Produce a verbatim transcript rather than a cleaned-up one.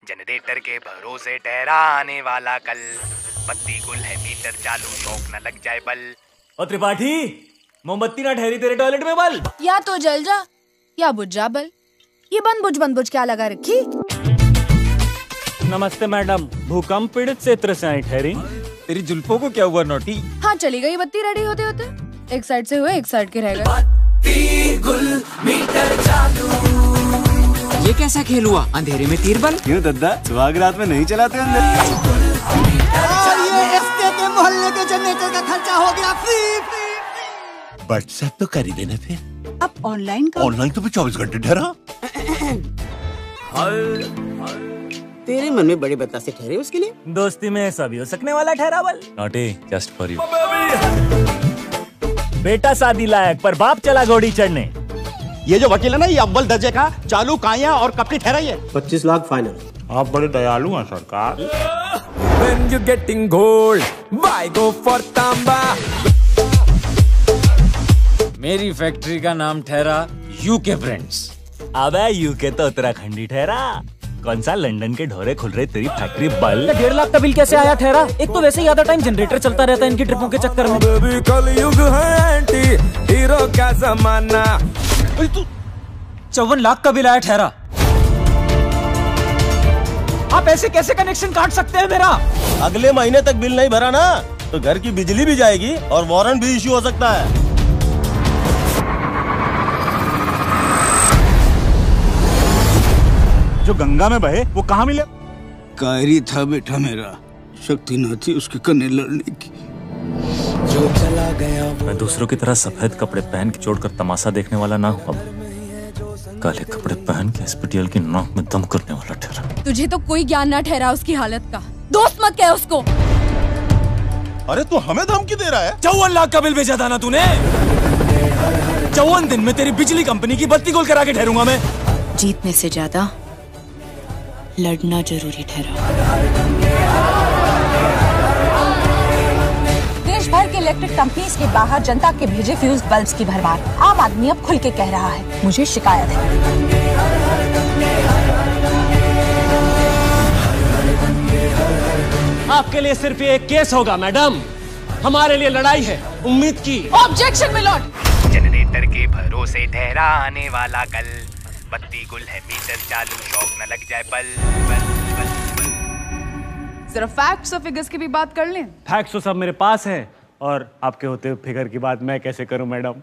Generator के भरोसे ठहरा आने वाला कल, बत्ती गुल है मीटर चालू, शौक न लग जाए बल। ओ त्रिपाठी, मोमबत्ती ना ठहरी तेरे टॉयलेट में बल। या तो जल जा या बुझ जा बल। ये बंद बुझ बंद बुझ क्या लगा रखी? नमस्ते मैडम, भूकंप पीड़ित क्षेत्र से आई ठहरी। तेरी जुल्फों को क्या हुआ नोटी? हाँ चली गई बत्ती रेडी होते होते, एक साइड से हुए एक साइड के रह गए। बत्ती गुल मीटर चालू। ये कैसा खेल हुआ? अंधेरे में तीर बल? क्यों दद्दा, सुहाग रात में नहीं चलाते अंदर? ये एसके के मोहल्ले के जनरेटर का खर्चा हो गया फ्री फ्री। व्हाट्सएप तो कर ही देना फिर। अब ऑनलाइन का ऑनलाइन तो भी चौबीस घंटे ठहरा। तेरे मन में बड़े बतासे ठहरे उसके लिए। दोस्ती में सभी हो सकने वाला ठहरा बल। Naughty just for you. बेटा शादी लायक पर बाप चला घोड़ी चढ़ने। ये जो वकील है ना, ये अव्वल दर्जे का चालू काया और कपटी ठहरा है। पच्चीस लाख फाइनल। आप बड़े दयालु हैं सरकार। When you getting gold, why go for तांबा? मेरी फैक्ट्री का नाम ठहरा यूके फ्रेंड्स। अबे यूके तो उत्तराखंडी ठहरा। कौन सा लंदन के ढोरे खुल रहे तेरी फैक्ट्री बल। डेढ़ लाख का बिल कैसे आया ठहरा? एक तो वैसे ही आधा टाइम जनरेटर चलता रहता है इनकी ट्रिपों के चक्कर में। बेबी कल युग है एंटी हीरो का जमाना। तू चौवन लाख का बिल आया ठहरा। आप ऐसे कैसे कनेक्शन काट सकते हैं मेरा? अगले महीने तक बिल नहीं भरा ना तो घर की बिजली भी जाएगी और वारंट भी इश्यू हो सकता है। जो गंगा में बहे वो कहाँ मिले? कायरी था बेटा मेरा, शक्ति न थी उसके कन्ने लड़ने की। जो चला गया मैं दूसरों की तरह सफेद कपड़े पहन के जोड़कर तमाशा देखने वाला ना हुआ, काले कपड़े पहन के एसपीटीएल की नाक में दम करने वाला ठहरा। तुझे तो कोई ज्ञान ना ठहरा उसकी हालत का। दोस्त मत कह उसको। अरे तू हमें धमकी दे रहा है? चौवन लाख का बिल भेजा था ना तूने? चौवन दिन में तेरी बिजली कंपनी की बत्ती गुल करा के ठहरूंगा मैं। जीतने से ज्यादा लड़ना जरूरी ठहरा। देश भर के इलेक्ट्रिक कंपनीज के बाहर जनता के भेजे फ्यूज बल्ब्स की भरमार। आम आदमी अब खुल के कह रहा है, मुझे शिकायत है। आपके लिए सिर्फ ये एक केस होगा मैडम, हमारे लिए लड़ाई है उम्मीद की। ऑब्जेक्शन मिलोट। जनरेटर के भरोसे ठहरा आने वाला कल, बत्ती गुल है मीटर चालू, शौक न लग जाए बल बल बल बल। जरा फैक्ट्स और फिगर्स की भी बात कर लें। फैक्ट्स तो सब मेरे पास है और आपके होते हुए फिगर की बात मैं कैसे करूं मैडम?